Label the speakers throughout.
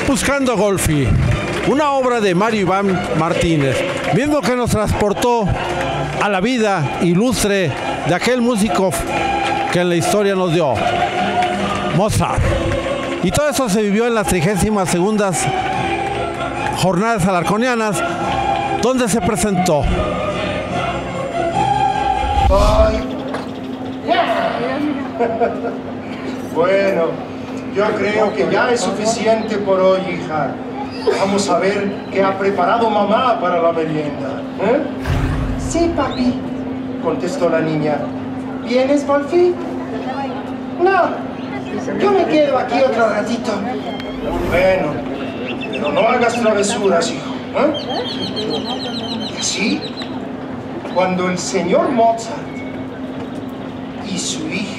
Speaker 1: Buscando a Golfi, una obra de Mario Iván Martínez, mismo que nos transportó a la vida ilustre de aquel músico que en la historia nos dio, Mozart. Y todo eso se vivió en las 32ª Jornadas Alarconianas, donde se presentó.
Speaker 2: Bueno, yo creo que ya es suficiente por hoy, hija. Vamos a ver qué ha preparado mamá para la merienda. ¿Eh? Sí, papi, contestó la niña. ¿Vienes, Golfi? No, yo me quedo aquí otro ratito. Bueno, pero no hagas travesuras, hijo. ¿Eh? Y así, cuando el señor Mozart y su hija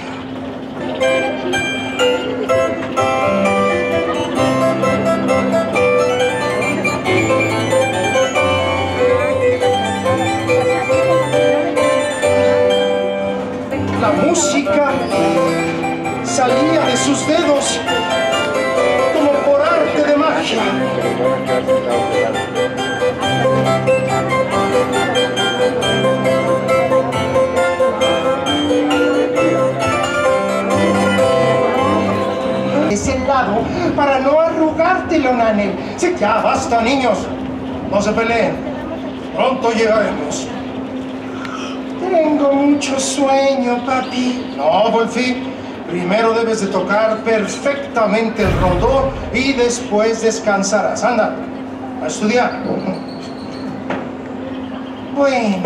Speaker 2: la música salía de sus dedos como por arte de magia. Es el lado para no arrugártelo, Nanel. Sí, ya basta, niños. No se peleen. Pronto llegaremos. Tengo mucho sueño, papi. No, Golfi. Primero debes de tocar perfectamente el rondó y después descansarás. Anda, a estudiar. Bueno.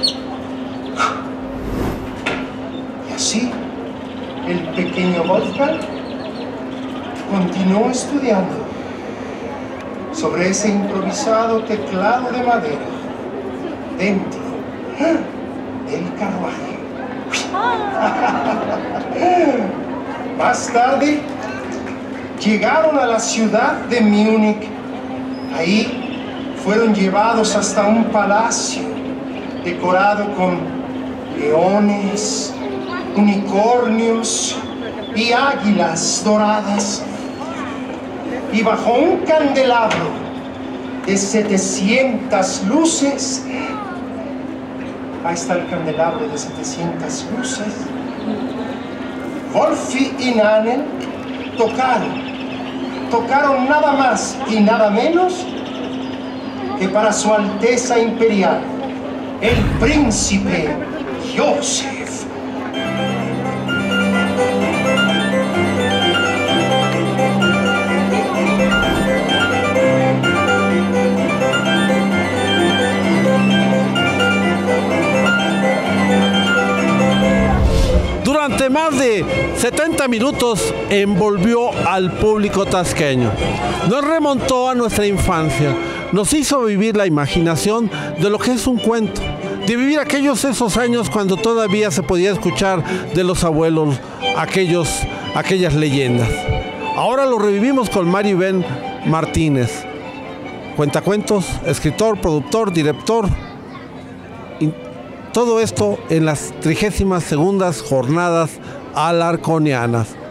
Speaker 2: Y así, el pequeño Wolfgang continuó estudiando sobre ese improvisado teclado de madera dentro del carruaje. Más tarde llegaron a la ciudad de Múnich. Ahí fueron llevados hasta un palacio decorado con leones, unicornios y águilas doradas. Y bajo un candelabro de 700 luces, ahí está el candelabro de 700 luces, Golfi y Nanel tocaron nada más y nada menos que para su Alteza Imperial, el príncipe Joseph.
Speaker 1: Durante más de 70 minutos envolvió al público tasqueño. Nos remontó a nuestra infancia, nos hizo vivir la imaginación de lo que es un cuento, de vivir esos años cuando todavía se podía escuchar de los abuelos aquellas leyendas. Ahora lo revivimos con Mario Iván Martínez, cuentacuentos, escritor, productor, director. Todo esto en las 32ª Jornadas Alarconianas.